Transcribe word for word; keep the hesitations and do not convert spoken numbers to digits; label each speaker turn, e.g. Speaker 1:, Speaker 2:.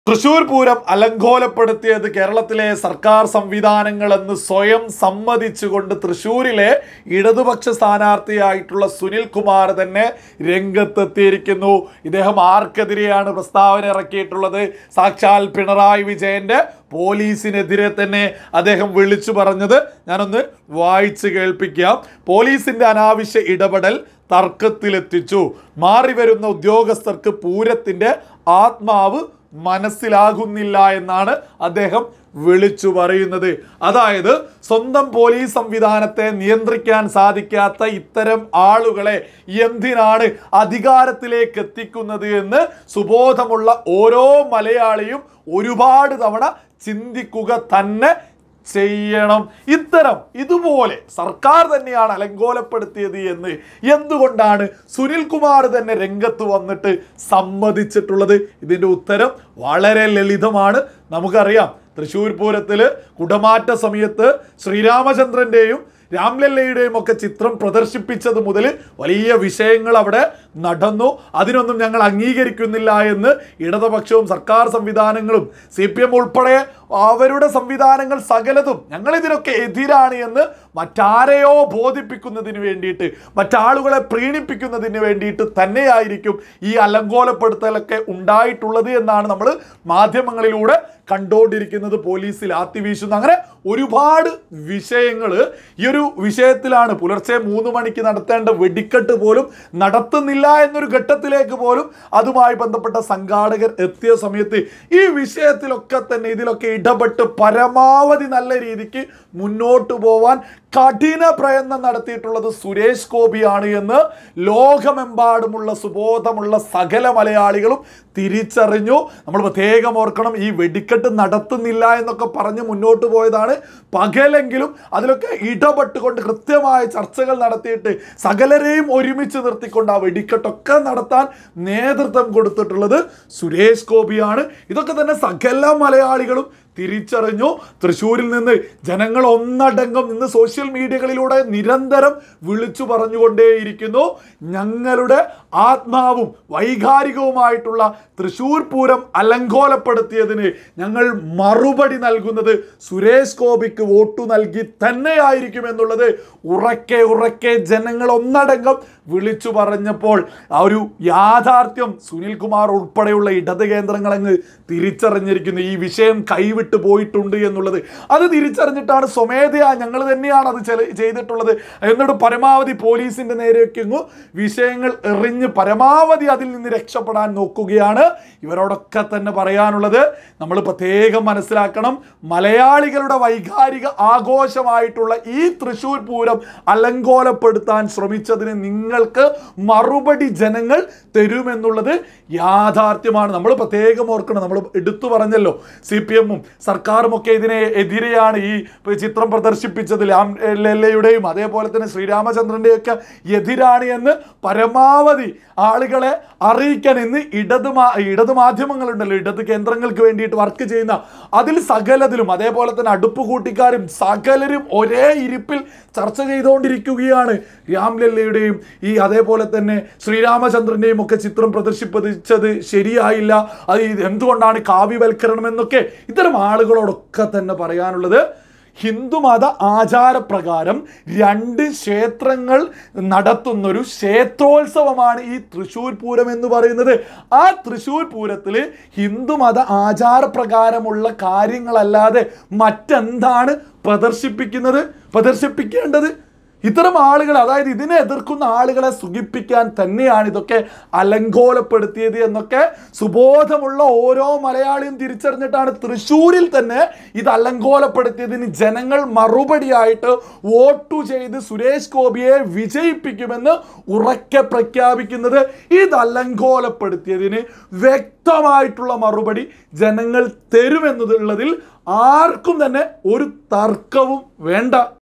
Speaker 1: തൃശൂർ പൂരം അലങ്കോലപ്പെടുത്തിയത് കേരളത്തിലെ സർക്കാർ സംവിധാനങ്ങളെന്ന് സ്വയം സമ്മതിച്ചുകൊണ്ട് തൃശൂരിലെ ഇടതുപക്ഷ സ്ഥാനാർത്ഥിയായിട്ടുള്ള സുനിൽ കുമാർ തന്നെ രംഗത്തെത്തിയിരിക്കുന്നു. ഇദ്ദേഹം ആർക്കെതിരെയാണ് പ്രസ്താവന ഇറക്കിയിട്ടുള്ളത്? സാക്ഷാൽ പിണറായി വിജയന്റെ പോലീസിനെതിരെ തന്നെ അദ്ദേഹം വിളിച്ചു പറഞ്ഞത് ഞാനൊന്ന് വായിച്ചു കേൾപ്പിക്കാം. പോലീസിന്റെ അനാവശ്യ ഇടപെടൽ തർക്കത്തിലെത്തിച്ചു. മാറി വരുന്ന ഉദ്യോഗസ്ഥർക്ക് പൂരത്തിന്റെ ആത്മാവ് മനസ്സിലാകുന്നില്ല എന്നാണ് അദ്ദേഹം വിളിച്ചു പറയുന്നത്. അതായത് സ്വന്തം പോലീസ് സംവിധാനത്തെ നിയന്ത്രിക്കാൻ സാധിക്കാത്ത ഇത്തരം ആളുകളെ എന്തിനാണ് അധികാരത്തിലേക്ക് എത്തിക്കുന്നത് എന്ന് സുബോധമുള്ള ഓരോ മലയാളിയും ഒരുപാട് തവണ ചിന്തിക്കുക തന്നെ ചെയ്യണം. ഇത്തരം ഇതുപോലെ സർക്കാർ തന്നെയാണ് അലങ്കോലപ്പെടുത്തിയത് എന്ന് എന്തുകൊണ്ടാണ് സുനിൽ കുമാർ തന്നെ രംഗത്ത് വന്നിട്ട് സമ്മതിച്ചിട്ടുള്ളത്? ഇതിൻ്റെ ഉത്തരം വളരെ ലളിതമാണ്. നമുക്കറിയാം, തൃശ്ശൂർ പൂരത്തിൽ കുടമാറ്റ സമയത്ത് ശ്രീരാമചന്ദ്രൻ്റെയും രാംലല്ലയുടെയും ഒക്കെ ചിത്രം പ്രദർശിപ്പിച്ചത് മുതൽ വലിയ വിഷയങ്ങൾ അവിടെ നടന്നു. അതിനൊന്നും ഞങ്ങൾ അംഗീകരിക്കുന്നില്ല എന്ന് ഇടതുപക്ഷവും സർക്കാർ സംവിധാനങ്ങളും സി പി എം ഉൾപ്പെടെ അവരുടെ സംവിധാനങ്ങൾ സകലതും ഞങ്ങൾ ഇതിനൊക്കെ എതിരാണ് എന്ന് മറ്റാരെയോ ബോധിപ്പിക്കുന്നതിന് വേണ്ടിയിട്ട്, മറ്റാളുകളെ പ്രീണിപ്പിക്കുന്നതിന് വേണ്ടിയിട്ട് തന്നെയായിരിക്കും ഈ അലങ്കോലപ്പെടുത്തലൊക്കെ ഉണ്ടായിട്ടുള്ളത് എന്നാണ് നമ്മൾ മാധ്യമങ്ങളിലൂടെ കണ്ടുകൊണ്ടിരിക്കുന്നത്. പോലീസിൽ ആത്തിവീശുന്ന അങ്ങനെ ഒരുപാട് വിഷയങ്ങൾ ഈ ഒരു വിഷയത്തിലാണ്. പുലർച്ചെ മൂന്ന് മണിക്ക് നടത്തേണ്ട വെടിക്കെട്ട് പോലും നടത്തുന്നില്ല എന്നൊരു ഘട്ടത്തിലേക്ക് പോലും അതുമായി ബന്ധപ്പെട്ട സംഘാടകർ എത്തിയ സമയത്ത് ഈ വിഷയത്തിലൊക്കെ തന്നെ ഇതിലൊക്കെ ഇടപെട്ട് പരമാവധി നല്ല രീതിക്ക് മുന്നോട്ട് പോവാൻ കഠിന പ്രയത്നം നടത്തിയിട്ടുള്ളത് സുരേഷ് ഗോപിയാണ് എന്ന് ലോകമെമ്പാടുമുള്ള സുബോധമുള്ള സകല മലയാളികളും തിരിച്ചറിഞ്ഞു. നമ്മൾ പ്രത്യേകം ഓർക്കണം, ഈ വെടിക്കെട്ട് നടത്തുന്നില്ല എന്നൊക്കെ പറഞ്ഞ് മുന്നോട്ട് പോയതാണ്. പകലെങ്കിലും അതിലൊക്കെ ഇടപെട്ടുകൊണ്ട് കൃത്യമായ ചർച്ചകൾ നടത്തിയിട്ട് സകലരെയും ഒരുമിച്ച് നിർത്തിക്കൊണ്ട് ആ വെടിക്കെട്ടൊക്കെ നടത്താൻ നേതൃത്വം കൊടുത്തിട്ടുള്ളത് സുരേഷ് ഗോപിയാണ്. ഇതൊക്കെ തന്നെ സകല മലയാളികളും തിരിച്ചറിഞ്ഞു. തൃശ്ശൂരിൽ നിന്ന് ജനങ്ങൾ ഒന്നടങ്കം നിന്ന് സോഷ്യൽ മീഡിയകളിലൂടെ നിരന്തരം വിളിച്ചു പറഞ്ഞുകൊണ്ടേയിരിക്കുന്നു, ഞങ്ങളുടെ ആത്മാവും വൈകാരികവുമായിട്ടുള്ള തൃശ്ശൂർ പൂരം അലങ്കോലപ്പെടുത്തിയതിന് ഞങ്ങൾ മറുപടി നൽകുന്നത് സുരേഷ് ഗോപിക്ക് വോട്ടു നൽകി തന്നെയായിരിക്കും എന്നുള്ളത് ഉറക്കെ ഉറക്കെ ജനങ്ങൾ ഒന്നടങ്കം വിളിച്ചു പറഞ്ഞപ്പോൾ ആ ഒരു യാഥാർത്ഥ്യം സുനിൽ കുമാർ ഉൾപ്പെടെയുള്ള ഇടത് കേന്ദ്രങ്ങളങ്ങ് തിരിച്ചറിഞ്ഞിരിക്കുന്നു. ഈ വിഷയം കൈവിട്ടു പോയിട്ടുണ്ട് എന്നുള്ളത് അത് തിരിച്ചറിഞ്ഞിട്ടാണ് സ്വമേധയാ ഞങ്ങൾ തന്നെയാണ് അത് ചെയ്തിട്ടുള്ളത് എന്നിട്ട് പരമാവധി പോലീസിന്റെ നേരെയൊക്കെ വിഷയങ്ങൾ എറിഞ്ഞ് പരമാവധി അതിൽ നിന്ന് രക്ഷപ്പെടാൻ നോക്കുകയാണ്. ഇവരോടൊക്കെ തന്നെ പറയാനുള്ളത്, നമ്മൾ പ്രത്യേകം മനസ്സിലാക്കണം, മലയാളികളുടെ വൈകാരിക ആഘോഷമായിട്ടുള്ള ഈ തൃശ്ശൂർ പൂരം അലങ്കോലപ്പെടുത്താൻ ശ്രമിച്ചതിന് നിങ്ങൾക്ക് മറുപടി ജനങ്ങൾ തരുമെന്നുള്ളത് യാഥാർത്ഥ്യമാണ്. നമ്മൾ പ്രത്യേകം ഓർക്കണം, നമ്മൾ എടുത്തു പറഞ്ഞല്ലോ, സി പി എമ്മും സർക്കാരും ഒക്കെ ഇതിനെ എതിരെയാണ് ഈ ചിത്രം പ്രദർശിപ്പിച്ചത്. രാംലല്ലയുടെയും അതേപോലെ തന്നെ ശ്രീരാമചന്ദ്രൻ്റെയും ഒക്കെ എതിരാണ് എന്ന് പരമാവധി ആളുകളെ അറിയിക്കാൻ ഇന്ന് ഇടത് ഇടത് മാധ്യമങ്ങളുണ്ടല്ലോ, ഇടത് കേന്ദ്രങ്ങൾക്ക് വേണ്ടിയിട്ട് വർക്ക് ചെയ്യുന്ന, അതിൽ സകലതിലും അതേപോലെ തന്നെ അടുപ്പ് കൂട്ടിക്കാരും സകലരും ഒരേ ഇരിപ്പിൽ ചർച്ച ചെയ്തുകൊണ്ടിരിക്കുകയാണ്. രാംലല്ലയുടെയും ഈ അതേപോലെ തന്നെ ശ്രീരാമചന്ദ്രൻ്റെയും ഒക്കെ ചിത്രം പ്രദർശിപ്പിച്ചത് ശരിയായില്ല, അത് എന്തുകൊണ്ടാണ് കാവ്യവൽക്കരണം എന്നൊക്കെ ഇത്തരം ആളുകളോടൊക്കെ തന്നെ പറയാനുള്ളത്, ഹിന്ദുമത ആചാരപ്രകാരം രണ്ട് ക്ഷേത്രങ്ങൾ നടത്തുന്നൊരു ക്ഷേത്രോത്സവമാണ് ഈ തൃശ്ശൂർ പൂരം എന്ന് പറയുന്നത്. ആ തൃശ്ശൂർ പൂരത്തിൽ ഹിന്ദുമത ആചാരപ്രകാരമുള്ള കാര്യങ്ങളല്ലാതെ മറ്റെന്താണ് പ്രദർശിപ്പിക്കുന്നത് പ്രദർശിപ്പിക്കേണ്ടത്? ഇത്തരം ആളുകൾ, അതായത് ഇതിനെ എതിർക്കുന്ന ആളുകളെ സുഖിപ്പിക്കാൻ തന്നെയാണ് ഇതൊക്കെ അലങ്കോലപ്പെടുത്തിയത് എന്നൊക്കെ സുബോധമുള്ള ഓരോ മലയാളിയും തിരിച്ചറിഞ്ഞിട്ടാണ് തൃശ്ശൂരിൽ തന്നെ ഇത് അലങ്കോലപ്പെടുത്തിയതിന് ജനങ്ങൾ മറുപടിയായിട്ട് വോട്ടു ചെയ്ത് സുരേഷ് ഗോപിയെ വിജയിപ്പിക്കുമെന്ന് ഉറക്കെ പ്രഖ്യാപിക്കുന്നത്. ഇത് അലങ്കോലപ്പെടുത്തിയതിന് വ്യക്തമായിട്ടുള്ള മറുപടി ജനങ്ങൾ തരുമെന്നുള്ളതിൽ ആർക്കും തന്നെ ഒരു തർക്കവും വേണ്ട.